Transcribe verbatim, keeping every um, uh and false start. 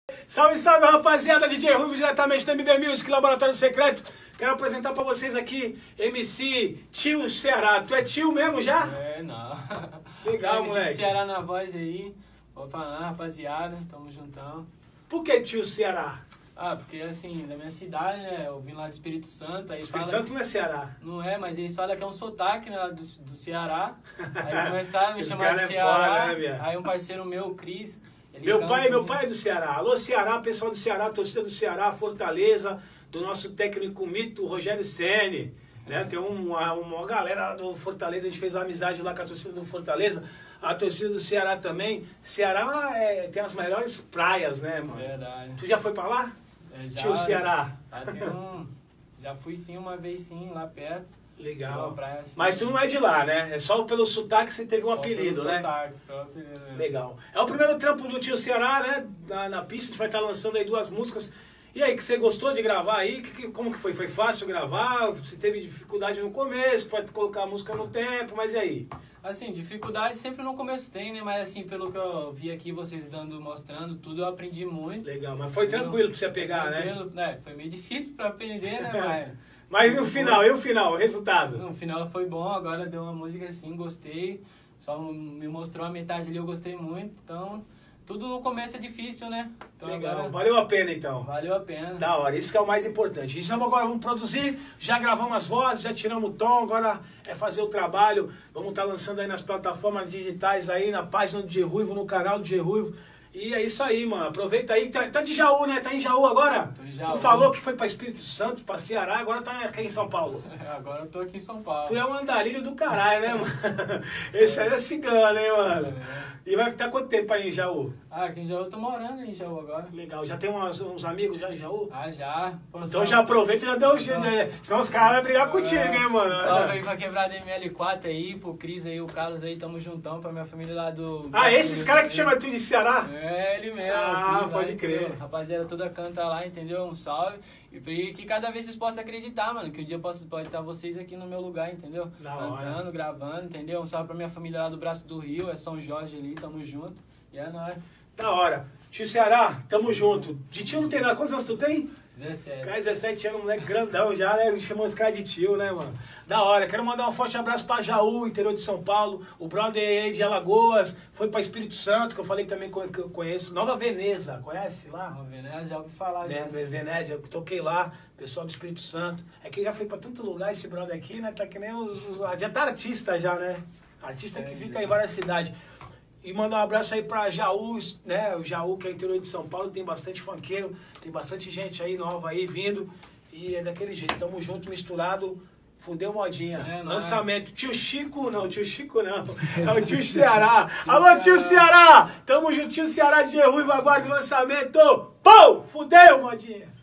Salve, salve, rapaziada, D J Ruivo, diretamente da M B Music, Laboratório Secreto. Quero apresentar pra vocês aqui, M C Tio Ceará. Tu é tio mesmo já? É, não. Legal, M C moleque. Ceará na voz aí. Vou falar, rapaziada, tamo juntão. Por que Tio Ceará? Ah, porque assim, da minha cidade, né, eu vim lá do Espírito Santo. Aí Espírito fala... Santo não é Ceará. Não é, mas eles falam que é um sotaque, né, lá do, do Ceará. Aí começaram a me Esse chamar de cara é Ceará. foda, né, Bia? Aí um parceiro meu, o Cris... ele Meu canta pai, meu muito. pai é do Ceará. Alô, Ceará, pessoal do Ceará, torcida do Ceará, Fortaleza, do nosso técnico mito, Rogério Ceni. Né? Tem uma, uma galera do Fortaleza, a gente fez uma amizade lá com a torcida do Fortaleza. A torcida do Ceará também. Ceará é, tem as melhores praias, né, mano? Verdade. Tu já foi pra lá? É, já, Tio Ceará. Já, tem um, já fui sim uma vez sim, lá perto. Legal. Uma praia, assim, Mas tu não é de lá, né? É só pelo sotaque que você teve um só apelido, pelo né? sotaque, pelo apelido, né? Legal. É o primeiro trampo do Tio Ceará, né? Na, na pista, a gente vai estar lançando aí duas músicas. E aí, que você gostou de gravar aí? Que, que, como que foi? Foi fácil gravar? Você teve dificuldade no começo, pode colocar a música no tempo, mas e aí? Assim, dificuldade sempre no começo tem, né? Mas assim, pelo que eu vi aqui, vocês dando, mostrando tudo, eu aprendi muito. Legal, mas foi tranquilo pra você pegar, né? Tranquilo, né? Foi meio difícil pra aprender, né, mas... Mas no final, e o final, o resultado? No final foi bom, agora deu uma música assim, gostei. Só me mostrou a metade ali, eu gostei muito. Então, tudo no começo é difícil, né? Então, Legal, agora, valeu a pena então. valeu a pena. Da hora, isso que é o mais importante. Então agora vamos produzir, já gravamos as vozes, já tiramos o tom, agora é fazer o trabalho. Vamos estar lançando aí nas plataformas digitais aí, na página do D J Ruivo, no canal do D J Ruivo. E é isso aí, mano. Aproveita aí. Tá, tá de Jaú, né? Tá em Jaú agora? Tô em Jaú. Tu falou que foi pra Espírito Santo, pra Ceará, agora tá aqui em São Paulo. Agora eu tô aqui em São Paulo. Tu é um andarilho do caralho, né, mano? Esse aí é cigano, hein, mano? É. E vai ficar quanto tempo aí em Jaú? Ah, aqui em Jaú eu tô morando em Jaú agora. Legal. Já tem uns, uns amigos já em Jaú? Ah, já. Pô, Então salve. já aproveita e já deu um jeito, né? Senão os caras vão brigar contigo, hein, mano? Salve aí pra quebrada M L quatro aí, pro Cris aí, o Carlos aí, tamo juntão, pra minha família lá do... Ah, esses caras que chamam tu de Ceará? É, ele mesmo. Ah, Cris, pode lá, crer. entendeu? Rapaziada toda canta lá, entendeu? Um salve. E que cada vez vocês possam acreditar, mano, que um dia posso, pode estar vocês aqui no meu lugar, entendeu? Da hora. Cantando, gravando, entendeu? Um salve pra minha família lá do Braço do Rio, é São Jorge ali, tamo junto. E é nóis. Da hora. Tio Ceará, tamo junto. De tio não tem nada. Quantos anos tu tem? dezessete. Cara, dezessete anos, moleque grandão já, né? Chamou os caras de tio, né, mano? Da hora. Quero mandar um forte abraço pra Jaú, interior de São Paulo. O brother aí de Alagoas, foi pra Espírito Santo, que eu falei também que eu conheço. Nova Veneza, conhece lá? Vamos ver, né? Já ouvi falar É, disso. Veneza, eu toquei lá, pessoal do Espírito Santo. É que já foi pra tanto lugar esse brother aqui, né? Tá que nem os... os já tá artista já, né? Artista que É, fica em várias cidades. E mandar um abraço aí pra Jaú, né? O Jaú, que é interior de São Paulo, tem bastante funkeiro, tem bastante gente aí nova aí vindo. E é daquele jeito, tamo junto, misturado, fudeu modinha. É, não Lançamento. É. Tio Chico, não, tio Chico não. É o tio Ceará. Alô, tio Ceará! Tamo junto, tio Ceará de Ruivo, aguarde o lançamento. Pô! Fudeu, modinha!